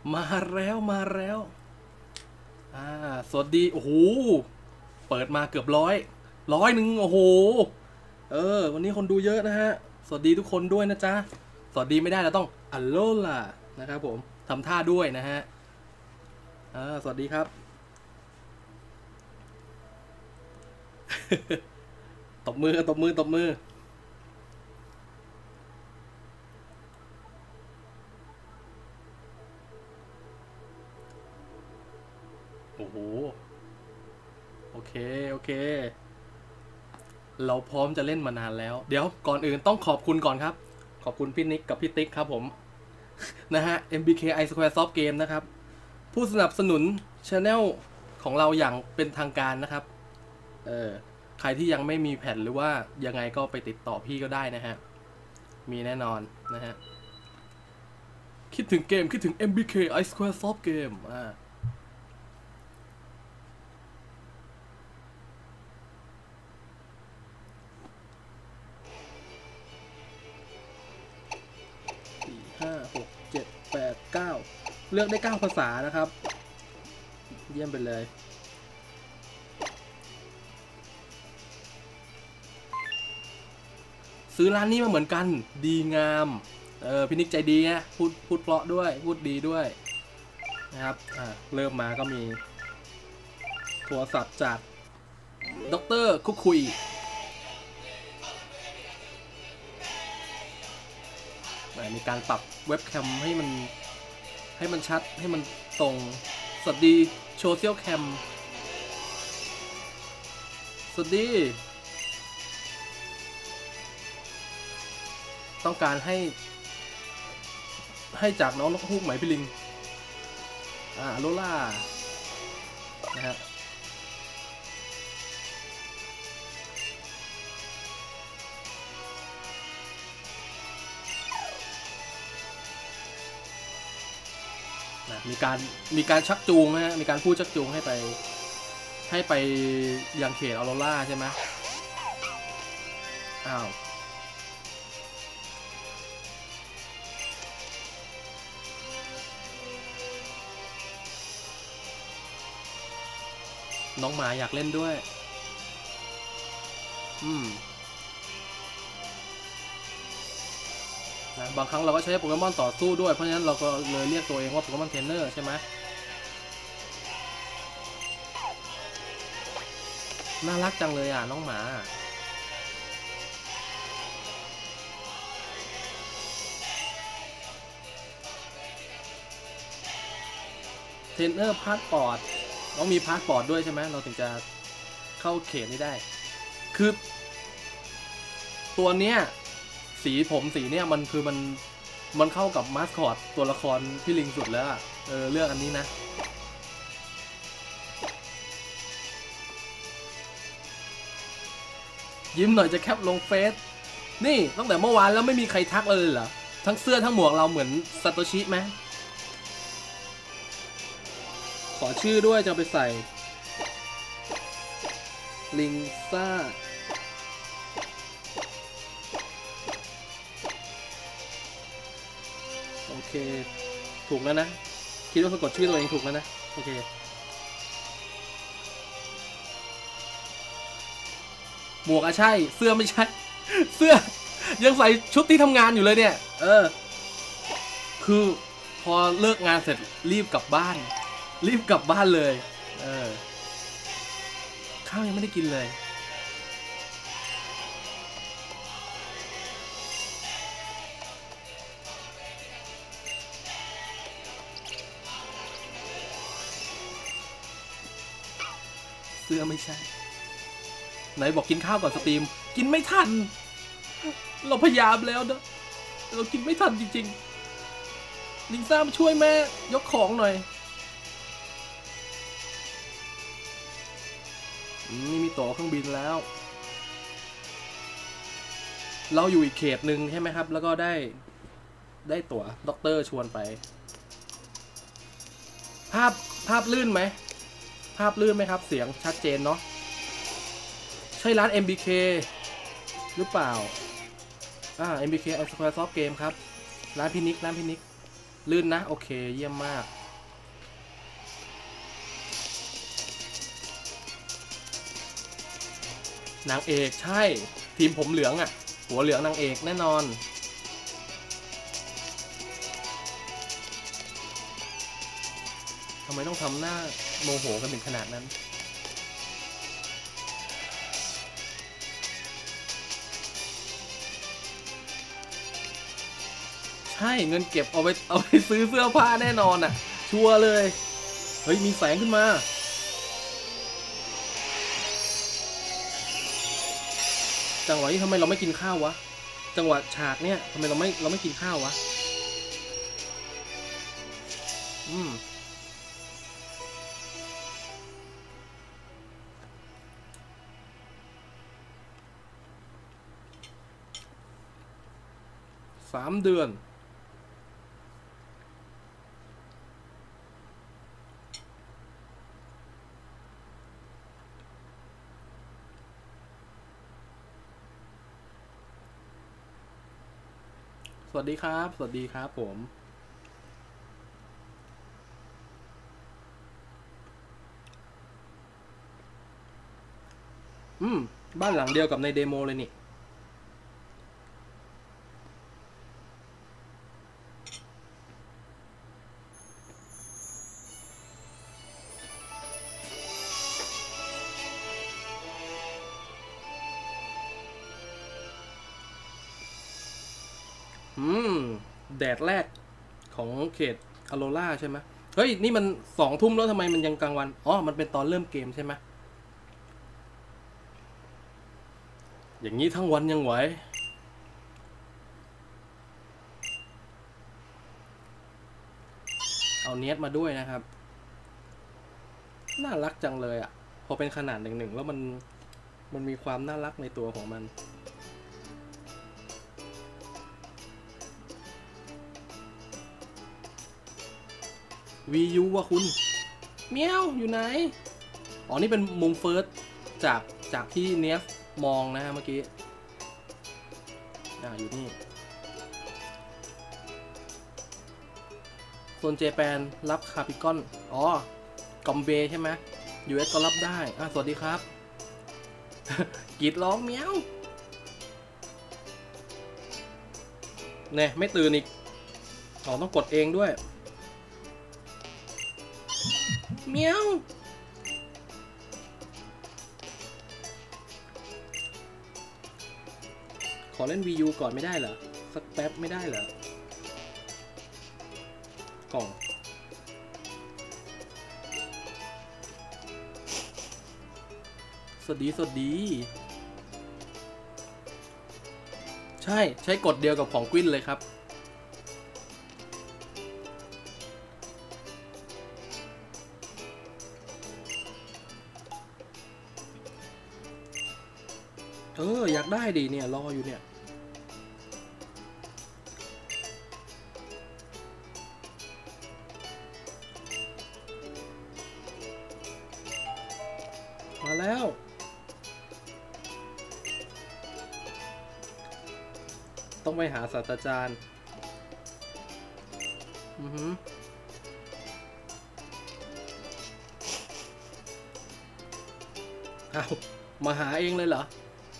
มาแล้วมาแล้วสวัสดีโอ้โหเปิดมาเกือบร้อยหนึ่งโอ้โหวันนี้คนดูเยอะนะฮะสวัสดีทุกคนด้วยนะจ๊ะสวัสดีไม่ได้เราต้องอัลโลล่ะนะครับผมทำท่าด้วยนะฮะสวัสดีครับ ตบมือตบมือตบมือโอ้โหโอเคโอเคเราพร้อมจะเล่นมานานแล้วเดี๋ยวก่อนอื่นต้องขอบคุณก่อนครับขอบคุณพี่นิกกับพี่ติ๊กครับผมนะฮะ MBKI Square Soft Game นะครับผู้สนับสนุน Channel ของเราอย่างเป็นทางการนะครับใครที่ยังไม่มีแผ่นหรือว่ายังไงก็ไปติดต่อพี่ก็ได้นะฮะมีแน่นอนนะฮะคิดถึงเกมคิดถึง MBKI Square Soft Game 5 6 7 8 9เลือกได้9ภาษานะครับเยี่ยมไปเลยซื้อร้านนี้มาเหมือนกันดีงามพี่นิกใจดีนะพูดเพราะด้วยพูดดีด้วยนะครับเริ่มมาก็มีโทรศัพท์จากด็อกเตอร์คุยมีการปรับเว็บแคมให้มันชัดให้มันตรงสวัสดีโซเชียลแคมสวัสดีต้องการให้จากน้องนกฮูกไหมพี่ลิงโลล่านะฮะมีการชักจูงนะฮะมีการพูดชักจูงให้ไปยังเขตออโรราใช่ไหมอ้าวน้องหมาอยากเล่นด้วยนะบางครั้งเราก็ใช้โปเกมอนต่อสู้ด้วยเพราะฉะนั้นเราก็เลยเรียกตัวเองว่าโปเกมอนเทรนเนอร์ใช่ไหมน่ารักจังเลยน้องหมาเทรนเนอร์พาสปอร์ตต้องมีพาสปอร์ตด้วยใช่ไหมเราถึงจะเข้าเขตนี้ได้คือตัวเนี้ยสีเนี้ยมันคือมันเข้ากับมาสคอตตัวละครพี่ลิงสุดแล้วเลือกอันนี้นะยิ้มหน่อยจะแคปลงเฟซนี่ตั้งแต่เมื่อวานแล้วไม่มีใครทักเลยเหรอทั้งเสื้อทั้งหมวกเราเหมือนซาโตชิไหมขอชื่อด้วยจะไปใส่ลิงซ่าโอเคถูกแล้วนะคิดว่าสะกดชื่อตัวเองถูกแล้วนะโอเคหมวกใช่เสื้อไม่ใช่เสื้อยังใส่ชุดที่ทำงานอยู่เลยเนี่ยคือพอเลิกงานเสร็จรีบกลับบ้านเลยข้าวยังไม่ได้กินเลยเสื้อไม่ใช่ไหนบอกกินข้าวก่อนสตรีมกินไม่ทันเราพยายามแล้วนะเรากินไม่ทันจริงๆลิงซ่ามาช่วยแม่ยกของหน่อยนี่มีตั๋วเครื่องบินแล้วเราอยู่อีกเขตหนึ่งใช่ไหมครับแล้วก็ได้ตั๋วด็อกเตอร์ชวนไปภาพลื่นไหมครับเสียงชัดเจนเนาะใช่ร้าน MBK หรือเปล่าMBK Square Soft Game ครับร้านพินิกลื่นนะโอเคเยี่ยมมากนางเอกใช่ทีมผมเหลืองอ่ะหัวเหลืองนางเอกแน่นอนทำไมต้องทำหน้าโมโหกันถึงขนาดนั้นใช่เงินเก็บเอาไปซื้อเสื้อผ้าแน่นอนอ่ะชัวร์เลยเฮ้ยมีแสงขึ้นมาจังหวะนี้ทำไมเราไม่กินข้าววะจังหวะฉากเนี่ยทำไมเราไม่กินข้าววะ3 เดือนสวัสดีครับสวัสดีครับผมบ้านหลังเดียวกับในเดโมเลยนี่แดดแรกของเขตอโรราใช่ไหมเฮ้ยนี่มัน2 ทุ่มแล้วทำไมมันยังกลางวันอ๋อมันเป็นตอนเริ่มเกมใช่ไหมอย่างนี้ทั้งวันยังไหวเอาเนียสมาด้วยนะครับน่ารักจังเลยอ่ะพอเป็นขนาด1-1แล้วมันมีความน่ารักในตัวของมันวียูว่ะคุณเมียวอยู่ไหนอ๋อนี่เป็นมุมเฟิร์สจากที่เนียสมองนะฮะเมื่อกี้อยู่นี่ส่วนเจแปนรับคาปิกอนอ๋อกอมเบใช่ไหม US ก็รับได้สวัสดีครับกรีดร้องเมียวเนี่ยไม่ตื่นอีกต้องกดเองด้วยเมียวขอเล่น VU ก่อนไม่ได้เหรอสักแป๊บไม่ได้เหรอกล่องสวัสดีใช้กดเดียวกับของกวินเลยครับอยากได้ดิเนี่ยรออยู่เนี่ยมาแล้วต้องไปหาศาสตราจารย์มาหาเองเลยเหรอ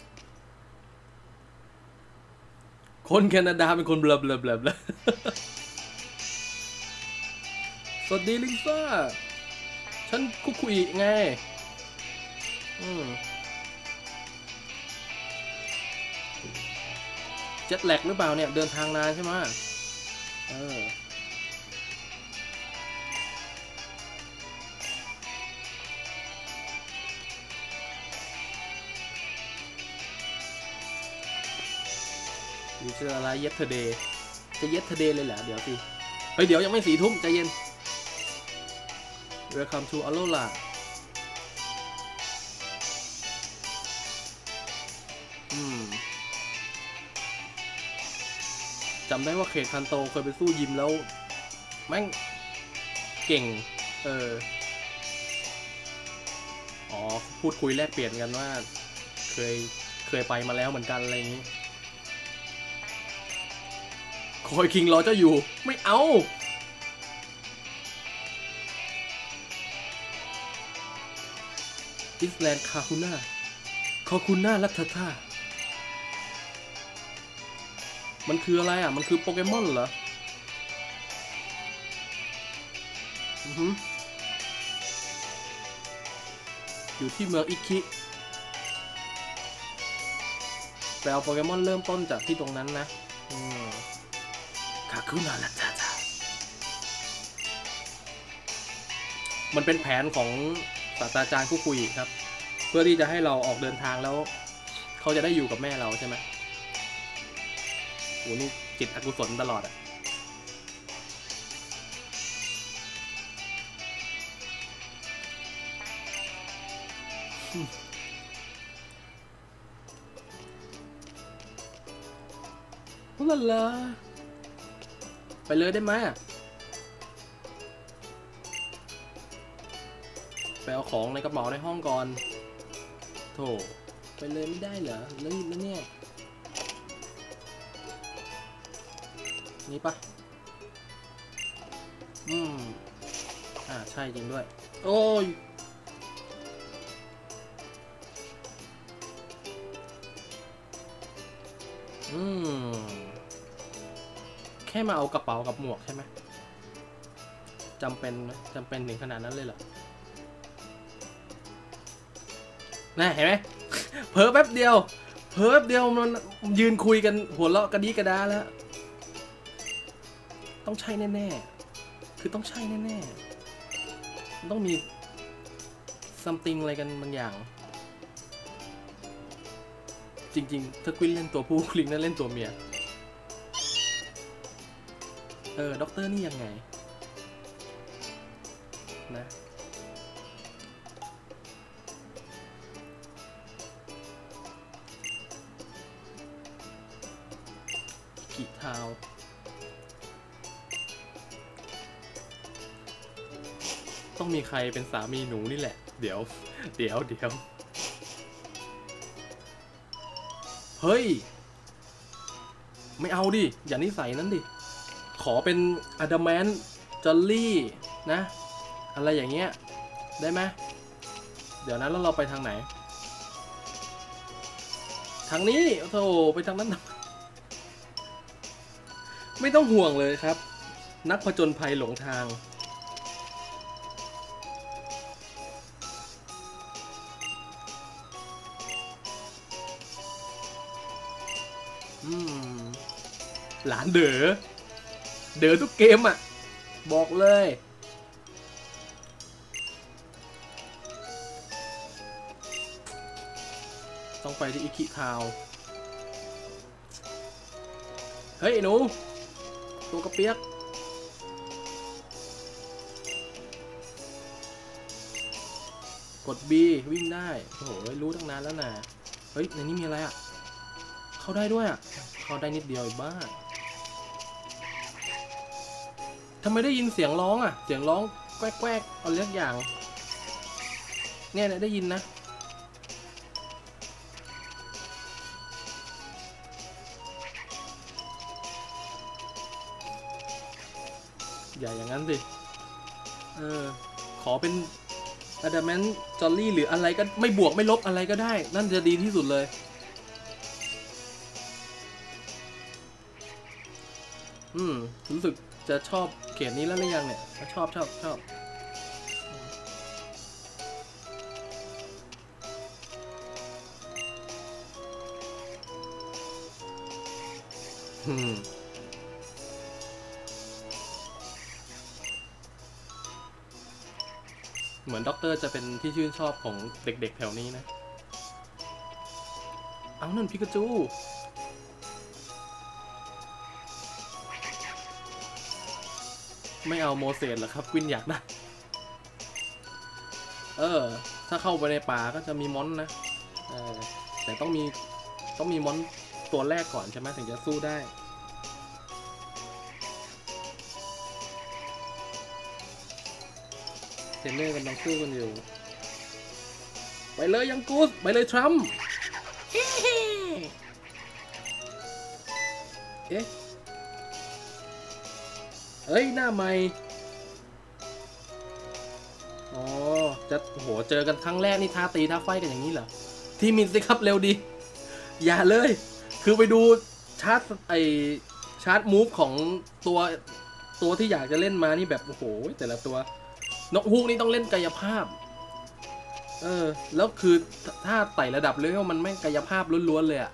คนแคนาดาเป็นคนเบลอสวัสดีลิซ่าฉันคุยไงเจ็ตแลกหรือเปล่าเนี่ยเดินทางนานใช่ไหมอยู่ชื่ออะไรเย็ดเทเดย์จะเย็ดเทเดย์เลยเหรอเดี๋ยวสิเฮ้ยเดี๋ยวยังไม่4 ทุ่มใจเย็น Welcome to Aurora จำได้ว่าเขตคันโตเคยไปสู้ยิมแล้วแม่งเก่งพูดคุยแลกเปลี่ยนกันว่าเคยไปมาแล้วเหมือนกันอะไรอย่างนี้คอยคิงรอเจ้าอยู่ไม่เอาอิสแลนด์คาคูน่าขอบคุณหน้ารัตท่ามันคืออะไรอ่ะมันคือโปเกมอนเหรออยู่ที่เมืองอิคิไปเอาโปเกมอนเริ่มต้นจากที่ตรงนั้นนะคาคุนารัตท่ามันเป็นแผนของศาสตราจารย์คุกุยครับเพื่อที่จะให้เราออกเดินทางแล้วเขาจะได้อยู่กับแม่เราใช่ไหมโหนี่จิตอกุศลตลอดอ่ะลาลาไปเลยได้ไหมไปเอาของในกระเป๋าในห้องก่อนโถไปเลยไม่ได้เหรอรีบนะเนี่ยนี่ปะใช่จริงด้วยโอ้ยแค่มาเอากระเป๋ากับหมวกใช่ไหมจำเป็นไหมจำเป็นถึงขนาดนั้นเลยเหรอน่าเห็นไหมเผลอแป๊บเดียวมันยืนคุยกันหัวเราะกระดีกระดาแล้วต้องใช่แน่ๆคือต้องใช่แน่ๆต้องมี something อะไรกันบางอย่างจริงๆถ้าควินเล่นตัวผู้คลิงนั่นเล่นตัวเมียด็อกเตอร์นี่ยังไงนะกี่เท้าต้องมีใครเป็นสามีหนูนี่แหละเดี๋ยวเฮ้ยไม่เอาดิอย่านิสัยนั้นดิขอเป็นอะดามแมนจอลลี่นะอะไรอย่างเงี้ยได้ไหมเดี๋ยวนั้นแล้วเราไปทางไหนทางนี้โธ่ไปทางนั้นไม่ต้องห่วงเลยครับนักผจญภัยหลงทางหลานเด๋อทุกเกมอ่ะบอกเลยต้องไปที่อิคิทาวเฮ้ยหนูตัวกระเปียกกด B วิ่งได้โอ้โหรู้ตั้งนานแล้วนะเฮ้ยในนี้มีอะไรอ่ะเข้าได้ด้วยอ่ะเข้าได้นิดเดียวบ้าทำไมได้ยินเสียงร้องอ่ะเสียงร้องแกวกๆเอาเลือกอย่างเนี่ยได้ยินนะอย่าอย่างนั้นสิขอเป็นอะดามแมนจอลลี่หรืออะไรก็ไม่บวกไม่ลบอะไรก็ได้นั่นจะดีที่สุดเลยรู้สึกจะชอบเขียนนี้แล้วหรือยังเนี่ยชอบเหมือนด็อกเตอร์จะเป็นที่ชื่นชอบของเด็กๆแถวนี้นะเอานั่นพิกาจูไม่เอาโมเสสเหรอครับกวินอยากได้ถ้าเข้าไปในป่าก็จะมีมอนนะแต่ต้องมีมอนตัวแรกก่อนใช่ไหมถึงจะสู้ได้เทรนเนอร์กำลังสู้กันอยู่ไปเลยยังกูสไปเลยทรัมป์เอ๊ะเอ้ยหน้าใหม่จะโหเจอกันครั้งแรกนี่ท้าตีท้าไฟกันอย่างนี้เหรอทีมินสิครับเร็วดีอย่าเลยคือไปดูชาร์ตชาร์ตมูฟของตัวที่อยากจะเล่นมานี่แบบโอ้โหแต่ละตัวนกฮูกนี่ต้องเล่นกายภาพแล้วคือถ้าไต่ระดับเลเวลมันไม่กายภาพล้วนๆเลยอะ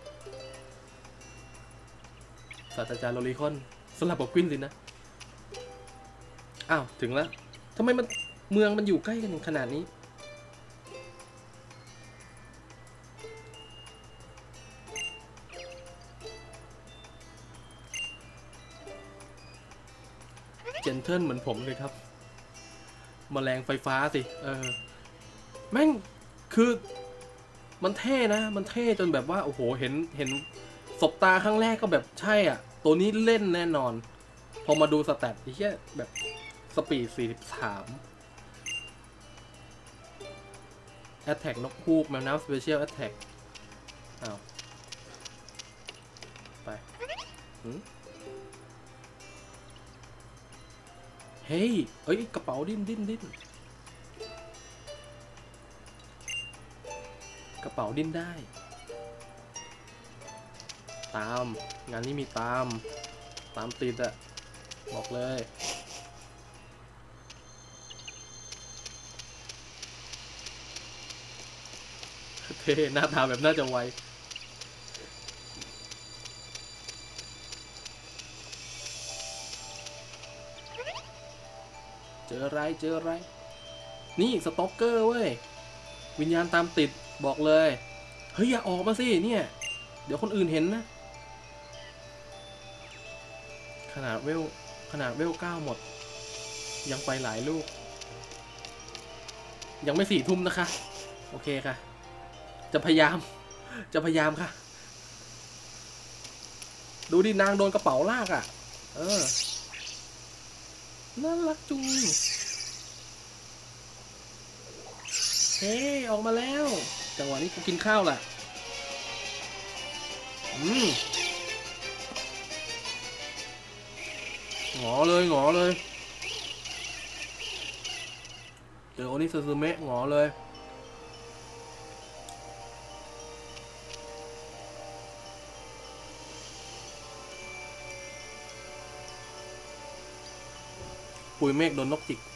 ศาสตราจารย์โรลิคอนสลับกับกวินสินะอ้าวถึงแล้วทำไมมันเมืองมันอยู่ใกล้กันขนาดนี้เจนเทิลเหมือนผมเลยครับแมลงไฟฟ้าสิแม่งคือมันเท่นะมันเท่จนแบบว่าโอ้โหเห็นสบตาครั้งแรกก็แบบใช่อ่ะตัวนี้เล่นแน่นอนพอมาดูสแตทไอ้เหี้ยแบบสปีด43 แอตแทกนกฮูกแมวน้ำสเปเชียลแอตแทกอ้าวไปเฮ้ยเอ้ยกระเป๋าดิ้นกระเป๋าดิ้นได้ตามงานนี้มีตามติดอะบอกเลยเท่หน้าตาแบบน่าจะไวเจออะไรนี่สต็อกเกอร์เว้ยวิญญาณตามติดบอกเลยเฮ้ยอย่าออกมาสิเนี่ยเดี๋ยวคนอื่นเห็นนะขนาดเวล9หมดยังไปหลายลูกยังไม่4 ทุ่มนะคะโอเคค่ะจะพยายามค่ะดูดินางโดนกระเป๋าลากอ่ะน่ารักจุงเฮ้ออกมาแล้วจังหวะนี้กูกินข้าวแหละหงอเลยเจอโอนิซาซึเมะหงอเลยปุยเมฆโดนนกจิก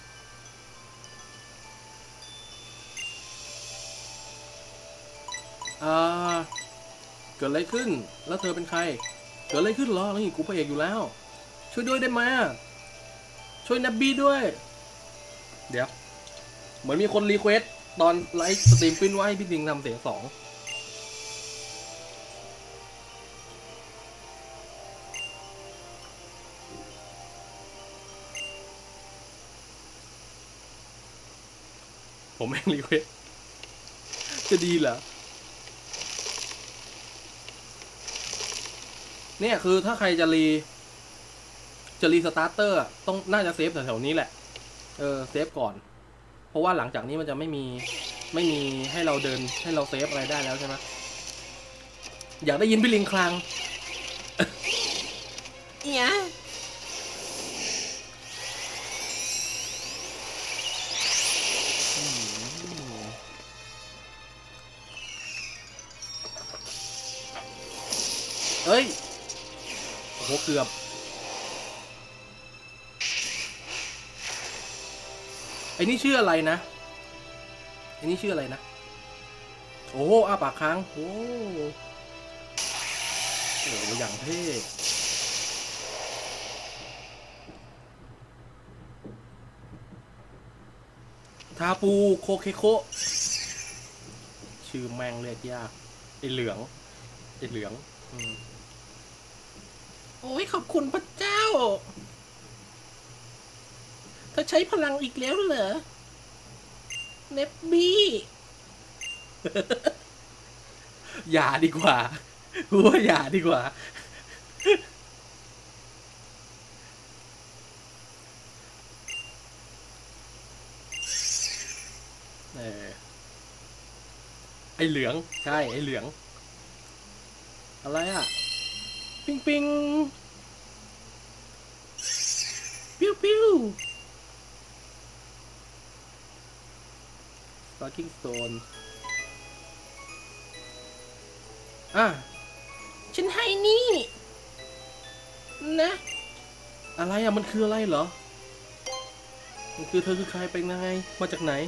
เกิดอะไรขึ้นแล้วเธอเป็นใครเกิดอะไรขึ้นเหรอนี่กูพระเอกอยู่แล้วช่วยด้วยได้ไหมช่วยนับบี้ด้วยเดี๋ยวเหมือนมีคนรีเควสตอนไลฟ์สตรีมปิ้นว่าให้พี่ดิงทำเสียง2ผมแม่งรีเควสจะดีเหรอเนี่ยคือถ้าใครจะรีสตาร์เตอร์ต้องน่าจะเซฟแถวๆนี้แหละเซฟก่อนเพราะว่าหลังจากนี้มันจะไม่มีให้เราเดินให้เราเซฟอะไรได้แล้วใช่ไหมอยากได้ยินพี่ลิงคลังเนี่ยเฮ้ยโอ้โหเกือบไอ้นี่ชื่ออะไรนะโอ้อ้าปากค้างโอ้อย่างเท่ทาปูโคเคโคชื่อแมงเรียกยากไอเหลืองโอ้ยขอบคุณพระเจ้าเธอใช้พลังอีกแล้วเหรอเนบบี้อย่าดีกว่ากูว่าอย่าดีกว่าไอเหลืองใช่ไอเหลืองอะไรอ่ะปิงปิ้วSparking Stone อ่ะฉันให้นี่นะอะไรอ่ะมันคืออะไรเหรอมันคือเธอคือใครเป็นยังไงมาจากไหน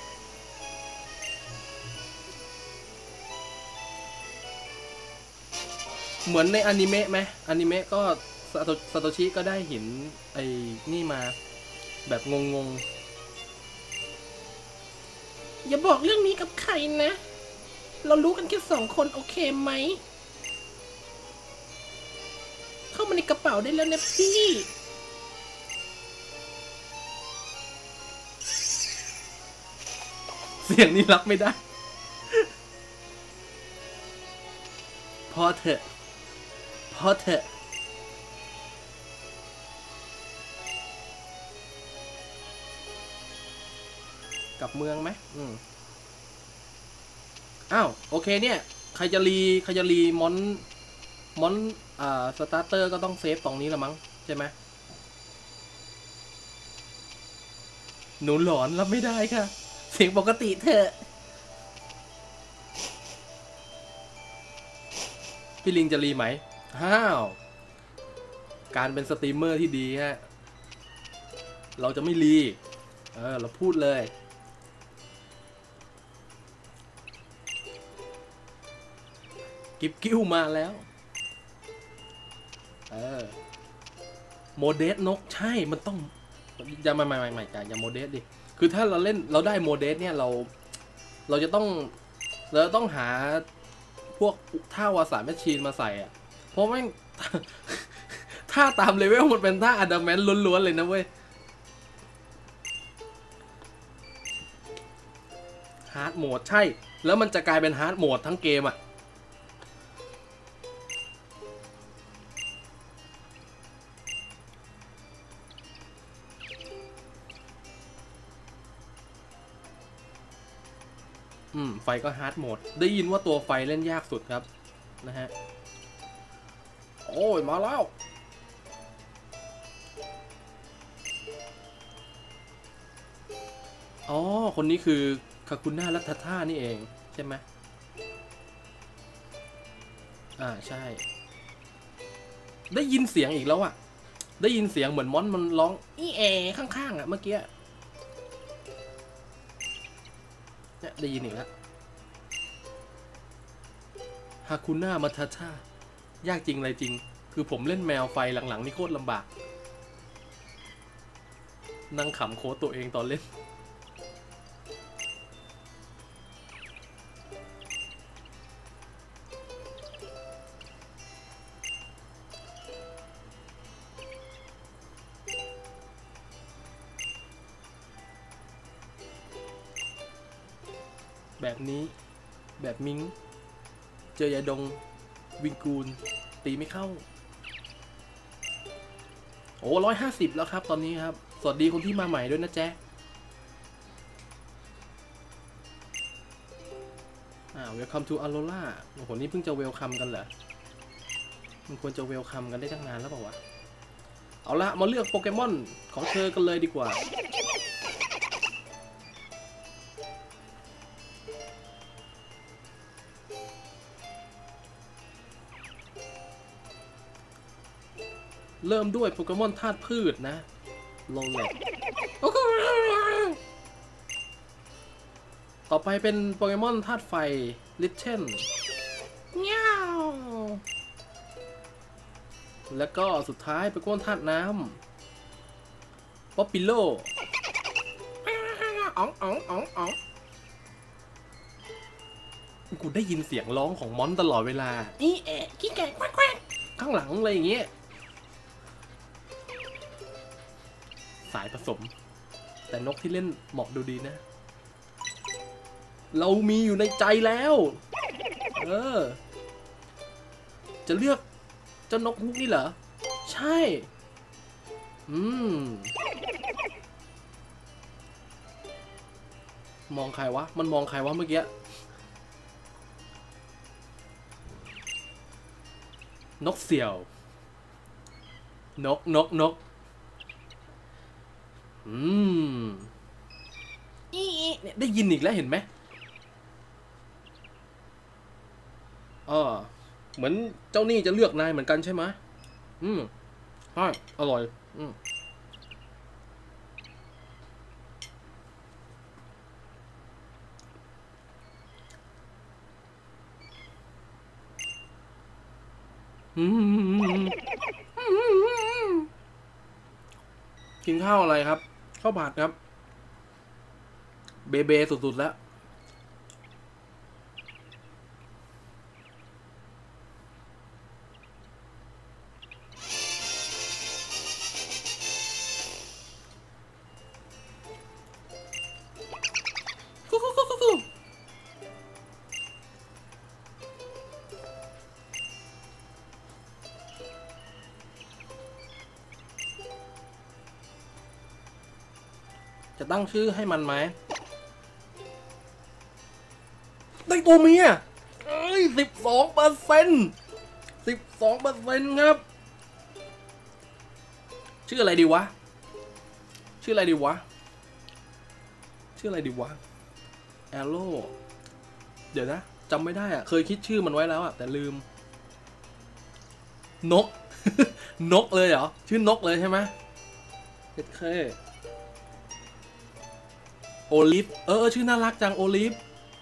เหมือนในอนิเมะไหมอนิเมะก็ซาโตชิก็ได้เห็นไอ้นี่มาแบบงงๆอย่าบอกเรื่องนี้กับใครนะเรารู้กันแค่2 คนโอเคไหมเข้ามาในกระเป๋าได้แล้วนะพี่เสียงนี้รับไม่ได้พอเถอะพอเถอะกลับเมืองไหมอ้าวโอเคเนี่ยใครจะรีมอนสตาร์เตอร์ก็ต้องเซฟตรงนี้ละมั้งใช่ไหมหนูหลอนรับไม่ได้ค่ะเสียงปกติเถอะพี่ลิงจะรีไหมอ้าวการเป็นสตรีมเมอร์ที่ดีฮะเราจะไม่รีเราพูดเลยกิบกิ้วมาแล้วโมเดสนกใช่มันต้องอย่าไม่อย่าโมเดสดิคือถ้าเราเล่นเราได้โมเดสเนี่ยเราจะต้องหาพวกท่าวาสาแมชชีนมาใส่อ่ะเพราะแม่ง ท่าตามเลเวลมันเป็นท่าอะดามแมนล้วนๆเลยนะเว้ยฮาร์ดโหมดใช่แล้วมันจะกลายเป็นฮาร์ดโหมดทั้งเกมอ่ะไฟก็ฮาร์ดโหมดได้ยินว่าตัวไฟเล่นยากสุดครับนะฮะโอ้ยมาแล้วอ๋อคนนี้คือคาคุน่ารัตท่านี่เองใช่ไหมใช่ได้ยินเสียงอีกแล้วอ่ะได้ยินเสียงเหมือนมอนมันร้องอีแอข้างๆอ่ะเมื่อกี้เนี่ยได้ยินอีกแล้วฮาคุน่ามาทาท่ายากจริงอะไรจริงคือผมเล่นแมวไฟหลังๆนี่โคตรลำบากนั่งขำโค้ดตัวเองตอนเล่นแบบนี้แบบมิงเจอยาดงวิงกูลตีไม่เข้าโอ้150แล้วครับตอนนี้ครับสวัสดีคนที่มาใหม่ด้วยนะแจ๊Welcome to Aurora โอ้โหนี่เพิ่งจะเวลคัมกันเหรอมันควรจะเวลคัมกันได้ตั้งนานแล้วเปล่าวะเอาละมาเลือกโปเกมอนของเธอกันเลยดีกว่าเริ่มด้วยโปเกมอนธาตุพืชนะโลแลกต่อไปเป็นโปเกมอนธาตุไฟลิเทนเงี้ยวแล้วก็สุดท้ายโปเกมอนธาตุน้ำป๊อปปิโลอ๋องกูได้ยินเสียงร้องของมอนตลอดเวลาอีแอะขี้แกะแควกข้างหลังเลยอย่างเงี้ยสายผสมแต่นกที่เล่นเหมาะดูดีนะเรามีอยู่ในใจแล้วจะเลือกเจ้านกฮุกนี่เหรอใช่มองใครวะมันมองใครวะเมื่อกี้นกเสี่ยวนกเนี่ยได้ยินอีกแล้วเห็นไหมอ๋อเหมือนเจ้านี่จะเลือกนายเหมือนกันใช่ไหมใช่อร่อยกินข้าวอะไรครับข้าวผัดครับเบเบสุดๆแล้วจะตั้งชื่อให้มันไหมได้ตัวเมีย12%ครับชื่ออะไรดีวะชื่ออะไรดีวะแอโร่เดี๋ยวนะจำไม่ได้อะเคยคิดชื่อมันไว้แล้วอะแต่ลืมนก นกเลยเหรอชื่อนกเลยใช่ไหมเคโอลิฟชื่อน่ารักจังโอลิฟ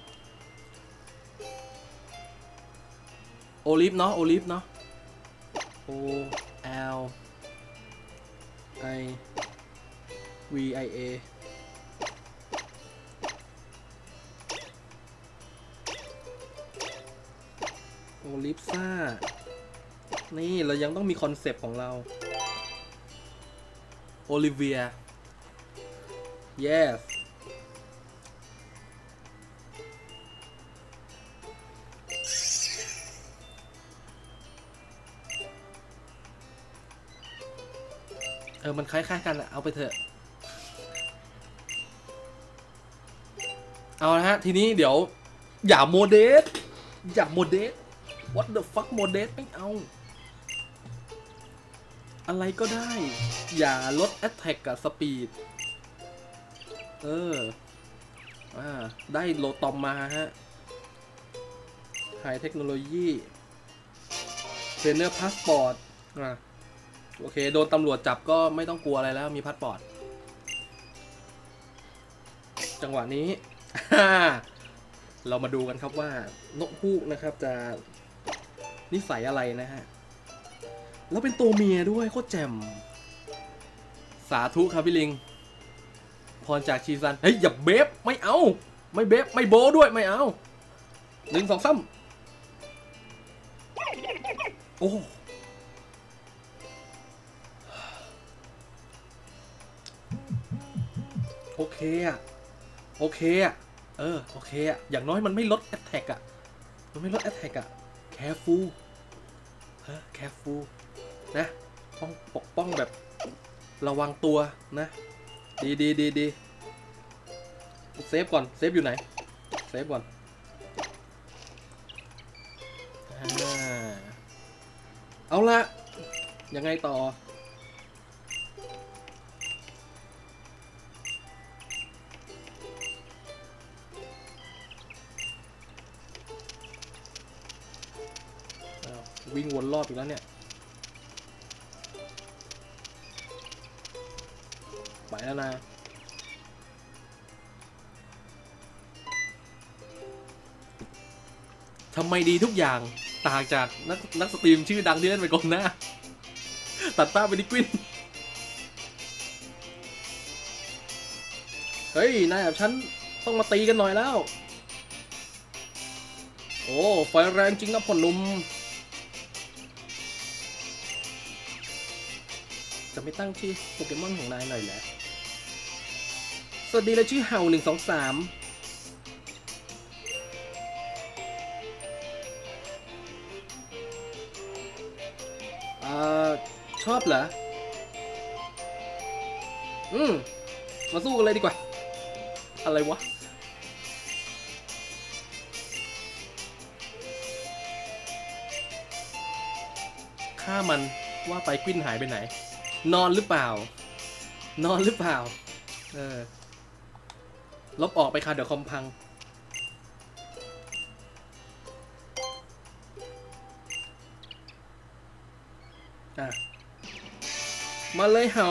เนาะO L I V I A โอลิฟซ่านี่เรายังต้องมีคอนเซปต์ของเราโอลิเวีย yes มันคล้ายๆกันอะเอาไปเถอะเอาละฮะทีนี้เดี๋ยวอย่าโมเดสwhat the fuck โมเดสไม่เอาอะไรก็ได้อย่าลด attack กับ speed ได้โลตอมมาฮะไฮเทคโนโลยีเทรนเนอร์พาสปอร์ตโอเคโดนตำรวจจับก็ไม่ต้องกลัวอะไรแล้วมีพาสปอร์ตจังหวะนี้ เรามาดูกันครับว่านกฮูกนะครับจะนิสัยอะไรนะฮะแล้วเป็นตัวเมียด้วยโคตรแจ่มสาธุครับพี่ลิงพรจากชีซันเฮ้ยอย่าเบฟไม่เอาไม่เบฟไม่โบด้วยไม่เอา1 2 3โอ้โอเคอะโอเคอะอย่างน้อยมันไม่ลด attack อะcareful careful นะปกป้องแบบระวังตัวนะดีเซฟก่อนเซฟอยู่ไหนเซฟก่อนเอาละยังไงต่อวิ่งวนรอบอีกแล้วเนี่ยไปแล้วนะทำไมดีทุกอย่างต่างจากนักสตรีมชื่อดังที่เล่นไปก่อนหน้าตัดภาพไปดิกวินเฮ้ยนายกับฉันต้องมาตีกันหน่อยแล้วโอ้ไฟแรงจริงนะพ่อหนุ่มจะไม่ตั้งชื่อโปเกมอนของนายหน่อยแหละสวัสดีและชื่อเห่า1 2 3ชอบเหรอมาสู้กันเลยดีกว่าอะไรวะฆ่ามันว่าไปกวินหายไปไหนนอนหรือเปล่าลบออกไปค่ะเดี๋ยวคอมพังอ่ะมาเลยเห่า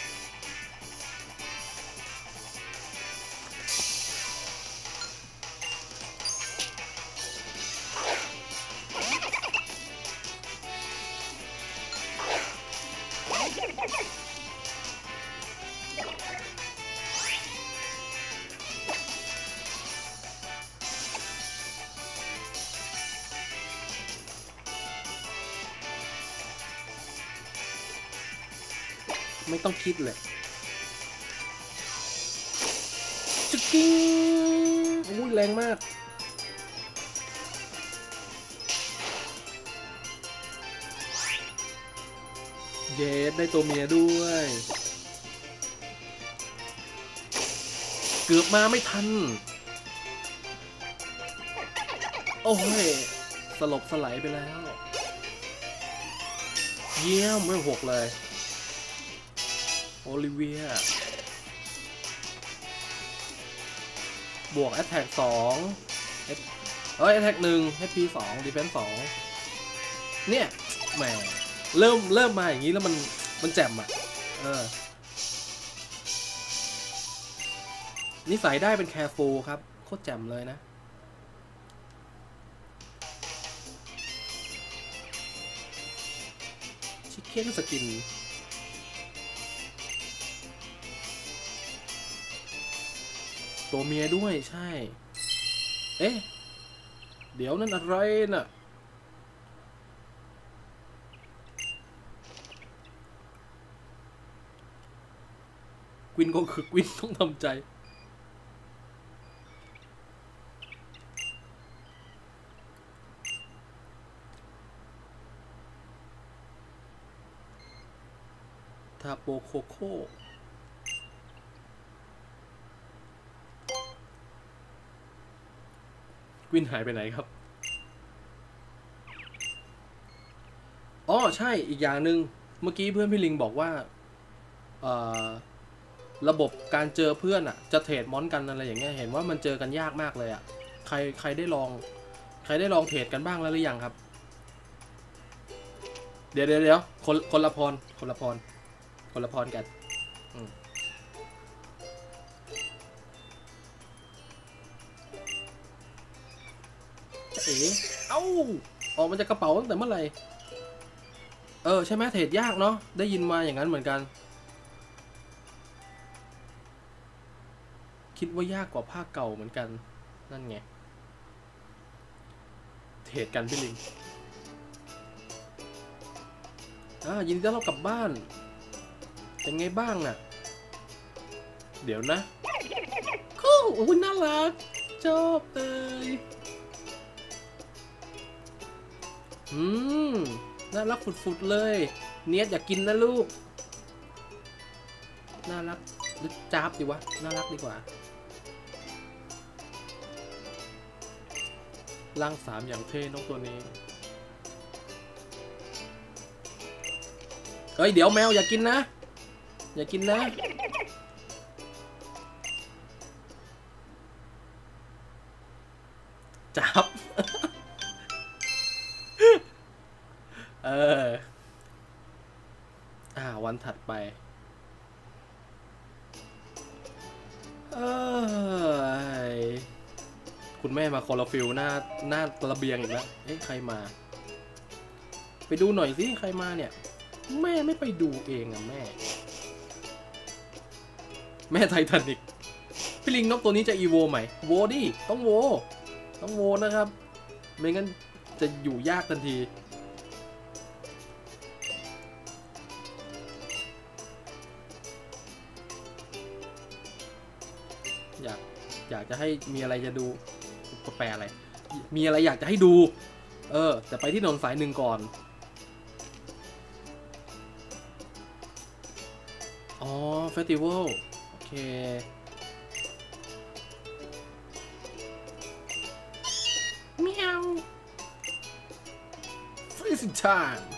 ไม่ต้องคิดเลยจุกิ้งอุ้ยแรงมากเย็ดได้ตัวเมียด้วยเกือบมาไม่ทันโอ้ยสลบสลายไปแล้วเยี่ยมไม่หกเลยโอลิเวียบวก Attack 2 Attack 1 HP 2 Defense 2เนี่ยแหมเริ่มมาอย่างนี้แล้วมันแจ่มอ่ะนิสัยได้เป็น Careful ครับโคตรแจ่มเลยนะชิคเก้นสกินตัวเมียด้วยใช่เอ๊ะเดี๋ยวนั่นอะไรน่ะกวินก็คือกวินต้องทำใจทาโปโคโค่กวินหายไปไหนครับอ๋อใช่อีกอย่างหนึ่งเมื่อกี้เพื่อนพี่ลิงบอกว่าระบบการเจอเพื่อนอ่ะจะเทรดมอนกันอะไรอย่างเงี้ยเห็นว่ามันเจอกันยากมากเลยอ่ะใครได้ลองเทรดกันบ้างแล้วหรือยังครับเดี๋ยวคนละพรกันเอ๋เอ้าออกมาจากกระเป๋าตั้งแต่เมื่อไหร่ใช่ไหมเทรดยากเนาะได้ยินมาอย่างนั้นเหมือนกันคิดว่ายากกว่าภาคเก่าเหมือนกันนั่นไงเทรดกันพี่ลิงยินดีต้อนรับกลับบ้านเป็นไงบ้างน่ะเดี๋ยวนะคู่อุ้ยน่ารักชอบเลยน่ารักฝุดๆเลยเนียดอยากกินนะลูกน่ารักหรือจ้าบดีวะน่ารักดีกว่าร่าง3อย่างเท่นกตัวนี้เฮ้ยเดี๋ยวแมวอย่ากินนะอย่ากินนะจับวันถัดไปคุณแม่มาคอลฟิลหน้าระเบียงอีกแล้วใครมาไปดูหน่อยสิใครมาเนี่ยแม่ไม่ไปดูเองอ่ะแม่ไททานิกพี่ลิงนกตัวนี้จะอีโวไหมโวดิต้องโวนะครับไม่งั้นจะอยู่ยากทันทีอยากจะให้มีอะไรจะดูแปลอะไรมีอะไรอยากจะให้ดูแต่ไปที่ถนนสาย1ก่อนอ๋อเฟสติวัลโอเคเมียว freezing time